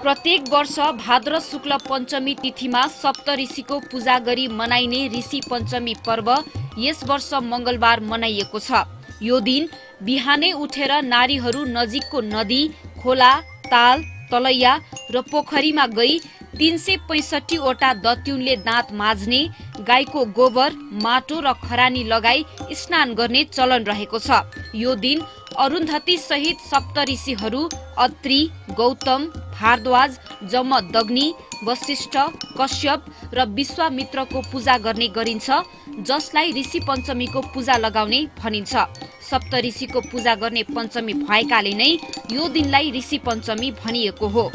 प्रत्येक वर्ष भाद्र शुक्ल पञ्चमी तिथिमा सप्तऋषिको पूजा गरी मनाइने ऋषि पञ्चमी पर्व यस वर्ष मंगलबार मनाइएको छ। यो दिन बिहानै उठेर नारीहरू नजिकको नदी, खोला, ताल, तलैया र पोखरीमा गई 365 वटा दत्युनले दाँत माझ्ने, गाईको गोबर, माटो र खरानी लगाई स्नान गर्ने चलन रहेको छ। यो दिन अरुन्धती सहित सप्तऋषिहरू अत्रि, गौतम, भारद्वाज, जमदग्नि, वशिष्ठ, कश्यप र विश्वामित्रको पूजा गर्ने गरिन्छ, जसलाई ऋषि पञ्चमीको पूजा लगाउने भनिन्छ। सप्तऋषिको पूजा गर्ने पञ्चमी भएकाले नै यो दिनलाई ऋषि पञ्चमी भनिएको हो।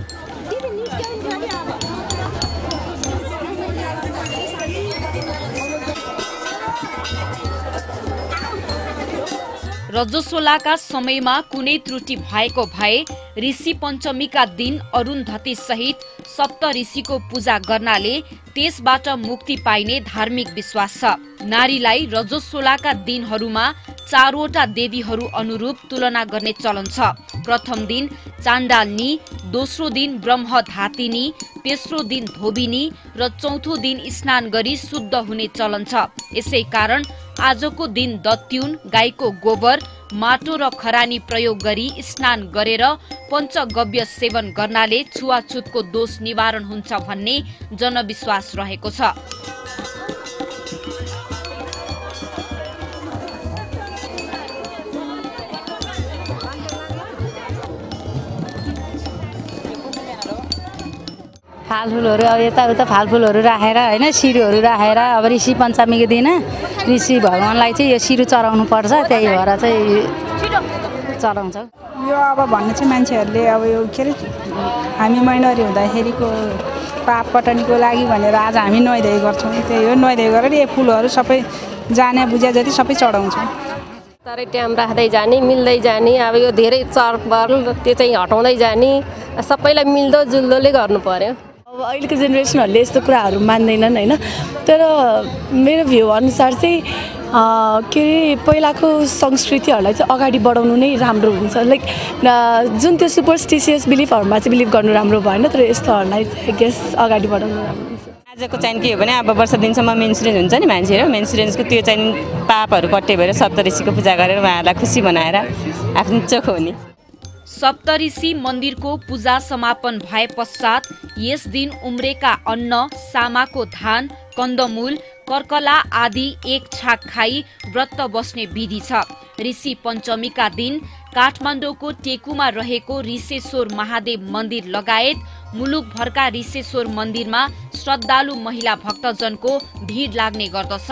रजस्वलाका समयमा कुनै त्रुटि भएको भए ऋषि पञ्चमीका दिन अरुन्धती सहित सप्त ऋषिको पूजा गर्नाले त्यसबाट मुक्ति पाइने धार्मिक विश्वास छ। नारीलाई रजस्वलाका दिनहरूमा 4 वटा देवीहरू अनुरूप तुलना गर्ने चलन छ। प्रथम दिन चाण्डालनी, दोस्रो दिन ब्रह्मधातिनी, तेस्रो दिन धोबिनी र चौथो दिन स्नान गरी शुद्ध हुने चलन छ। यसै कारण आजको दिन दत्युन, गाईको गोबर, माटो र खरानी प्रयोग गरी स्नान गरेर पञ्चगव्य सेवन गर्नाले छुवाछुतको दोष निवारण हुन्छ भन्ने जनविश्वास रहेको छ। फालफुलहरू अब यताउता फालफुलहरू राखेर होइन, सिरुहरू राखेर अब ऋषि पञ्चमीको दिन ऋषि भगवानलाई चाहिँ यो सिरु चढाउनु पर्छ, त्यही भएर चाहिँ चढाउँछौँ। यो अब भन्ने चाहिँ मान्छेहरूले अब यो के अरे हामी महिनौरी हुँदाखेरिको पाप पटनीको लागि भनेर आज हामी नुहाइधुवाइ गर्छौँ। त्यही हो, नुहाइधुवाइ गरेर यो फुलहरू सबै जाने बुझे जति सबै चढाउँछौँ। तरै टाइम राख्दै जाने, मिल्दै जाने, अब यो धेरै चरबल त्यो चाहिँ हटाउँदै जाने, सबैलाई मिल्दो जुल्दोले गर्नु पर्यो। अब अहिलेको जेनेरेसनहरूले यस्तो कुराहरू मान्दैनन् होइन, तर मेरो भ्यू अनुसार चाहिँ के अरे पहिलाको संस्कृतिहरूलाई चाहिँ अगाडि बढाउनु नै राम्रो हुन्छ। लाइक जुन त्यो सुपरस्टिसियस बिलिफहरूमा चाहिँ बिलिभ गर्नु राम्रो भएन, तर यस्तोहरूलाई चाहिँ गेस अगाडि बढाउनु राम्रो हुन्छ। आजको चाहिँ के हो भने अब वर्ष दिनसम्म मेन्सुरेन्स हुन्छ नि मान्छेहरू, मेन्सुरेन्सको त्यो चाहिँ पापहरू कट्टे भएर सप्तऋषिको पूजा गरेर उहाँहरूलाई खुसी बनाएर आफ्नो चोखो हुने। सप्तऋषि मन्दिरको पूजा समापन भए पश्चात यस दिन उम्रेका अन्न, सामाको धान, कन्दमूल, कर्कला आदि एक छाक खाई व्रत बस्ने विधि छ। ऋषि पञ्चमीका दिन काठमाडौँको टेकुमा रहेको ऋषेश्वर महादेव मन्दिर लगायत मुलुकभरका ऋषेश्वर मन्दिरमा श्रद्धालु महिला भक्तजनको भिड लाग्ने गर्दछ।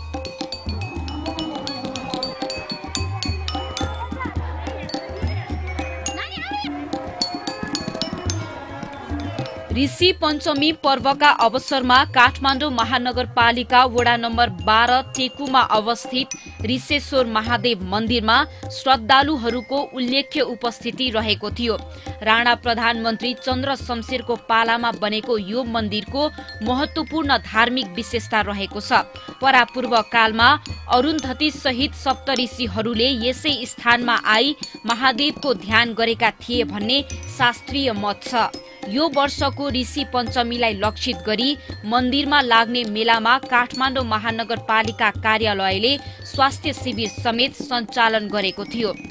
ऋषि पञ्चमी पर्वका अवसरमा काठमाडौँ महानगरपालिका वडा नम्बर 12 टेकुमा अवस्थित ऋषेश्वर महादेव मन्दिरमा श्रद्धालुहरूको उल्लेख्य उपस्थिति रहेको थियो। राणा प्रधानमन्त्री चन्द्र शमशेरको पालामा बनेको यो मन्दिरको महत्त्वपूर्ण धार्मिक विशेषता रहेको छ। परापूर्व कालमा अरुन्धती सहित सप्तऋषिहरूले यसै स्थानमा आई महादेवको ध्यान गरेका थिए भन्ने शास्त्रीय मत छ। यो वर्षको ऋषि पञ्चमीलाई लक्षित गरी मन्दिरमा लाग्ने मेलामा काठमाडौँ महानगरपालिका कार्यालयले स्वास्थ्य शिविर समेत सञ्चालन गरेको थियो।